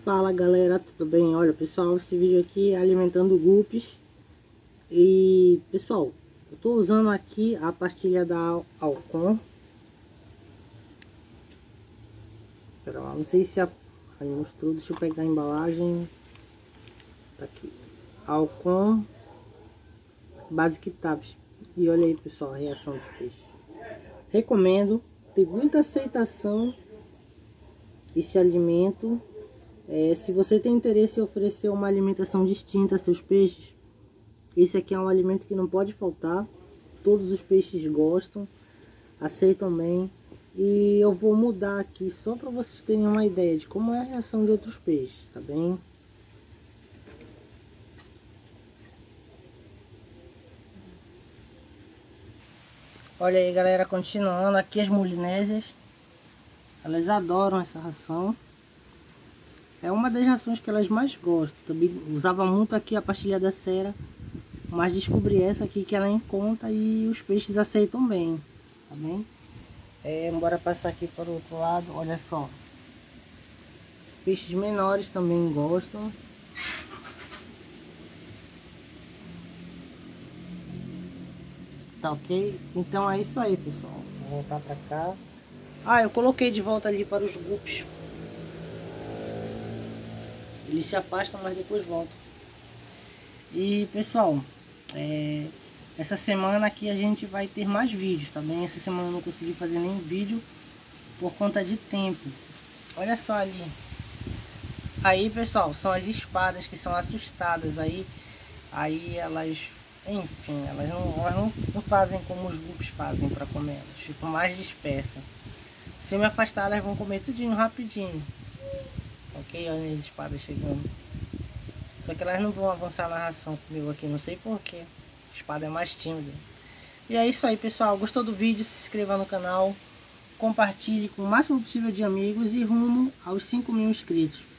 Fala galera, tudo bem? Olha pessoal, esse vídeo aqui é alimentando guppies. E pessoal, eu tô usando aqui a pastilha da Alcon. Pera lá, não sei se aí mostrou, deixa eu pegar a embalagem. Tá aqui, Alcon Basic Tabs. E olha aí pessoal, a reação dos peixes. Recomendo, tem muita aceitação esse alimento. Se você tem interesse em oferecer uma alimentação distinta a seus peixes, esse aqui é um alimento que não pode faltar. Todos os peixes gostam, aceitam bem. E eu vou mudar aqui só para vocês terem uma ideia de como é a reação de outros peixes, tá bem? Olha aí galera, continuando aqui as molinésias. Elas adoram essa ração. É uma das rações que elas mais gostam. Também usava muito aqui a pastilha da cera, mas descobri essa aqui que ela é em conta e os peixes aceitam bem, tá bem? Bora passar aqui para o outro lado, olha só. Peixes menores também gostam. Tá ok? Então é isso aí pessoal. Vou voltar para cá. Eu coloquei de volta ali para os guppies. Eles se afastam, mas depois voltam. E pessoal, essa semana aqui a gente vai ter mais vídeos, tá bem? Essa semana eu não consegui fazer nenhum vídeo por conta de tempo. Olha só ali. Aí pessoal, são as espadas que são assustadas aí. Aí elas, enfim, elas não fazem como os guppies fazem para comer. Elas ficam mais dispersas. Se eu me afastar, elas vão comer tudinho rapidinho. Ok, olha as espadas chegando. Só que elas não vão avançar na ração comigo aqui, não sei porquê. A espada é mais tímida. E é isso aí pessoal, gostou do vídeo? Se inscreva no canal, compartilhe com o máximo possível de amigos e rumo aos 5.000 inscritos.